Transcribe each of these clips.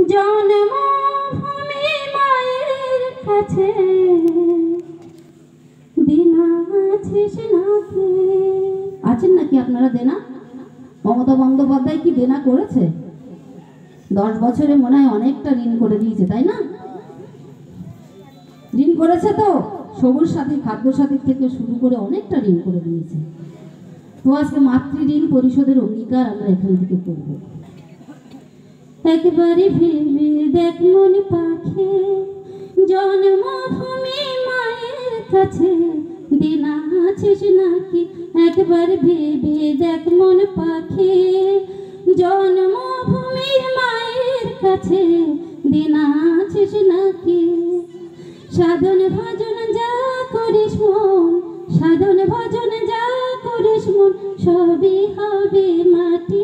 জন্মভূমি মায়ের কাছে দেনা আছিস নাকি? আছেন নাকি আপনারা দেনা? মমতা বন্দ্যোপাধ্যায় কি দেনা করেছে? 10 বছরে মনে হয় অনেকটা ঋণ করে দিয়েছে, তাই না? ঋণ করেছে তো, সবুজ সাথী, খাদ্য সাথী থেকে শুরু করে অনেকটা ঋণ করে দিয়েছে। তো আজকে মাতৃ ঋণ পরিশোধের অঙ্গীকার আমরা এখান থেকে করব। একবারে ভেবে দেখ মন পাখি, জন্মভূমি মায়ের কাছে দেনা আছিস নাকি? একবার ভেবে দেখ মন পাখি, জন্মভূমি মায়ের কাছে দেনা আছিস নাকি? সাধন ভজন যা করিস মন, সাধন ভজন যা করিস মন, সবই হবে মাটি।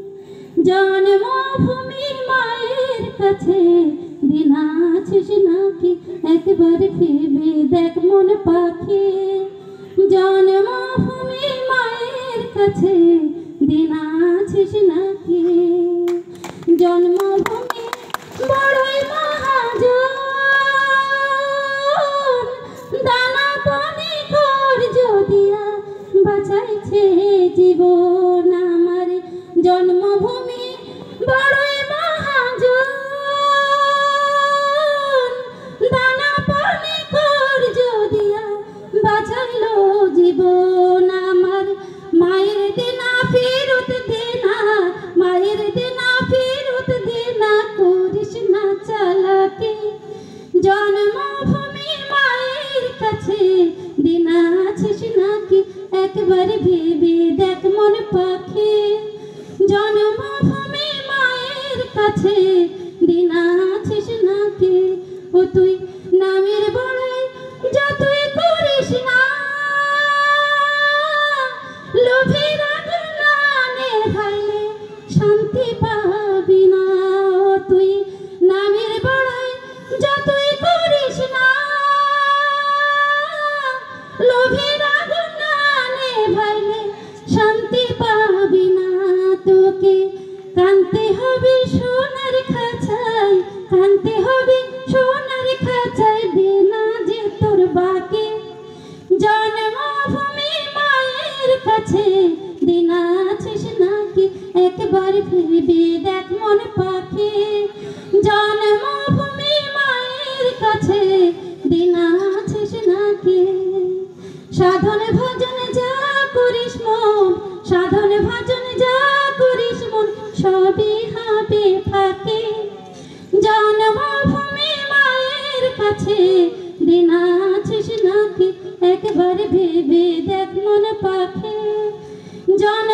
জন্মভূমি মায়ের কাছে দেনা আছিস নাকি? একবার ভেবে দেখ মন পাখি, জন্মভূমি মায়ের কাছে দেনা আছিস নাকি? জন্মভূমি বড়ই মহাজন, দানা পানি কর যদিয়া বাঁচাইছে জীবন আমার। জন্মভূমি বড়ই মহাজন, দানা পানি কর যদিয়া বাঁচাইলো জীবন আমার। মায়ের দেনা ফেরত দেনা, মায়ের দেনা ফেরত দেনা, করিস না চালাকি। জন্মভূমি মায়ের কাছে দেনা আছিস নাকি? একবার ভেবে দেখ মন পাখি, জন্মভূমি মায়ের কাছে দেনা আছিস নাকি? ও তুই নামের বড়াই যতই করিস না, লোভের আগুন না নেভাইলে শান্তি পাবি না। ও তুই নামের বড়াই যতই করিস না, লোভের আগুন না নেভাইলে শান্তি পাবি না। তোকে কানতে হবে সোনার খাঁচায়, কানতে হবে সোনার খাঁচায়, দেনা যে তোর বাকি। জন্মভূমি মায়ের কাছে দেনা আছিস নাকি? একবার ভেবে দেখ মন পাখি, জন্মভূমি মায়ের কাছে দেনা আছিস নাকি? সাধন ভজন যা করিস মন, সাধন ভজন যা করিস মন, সবই হবে ফাঁকি। জন্মভূমি মায়ের কাছে দেনা আছিস নাকি? একবার ভেবে দেখ মন পাখি।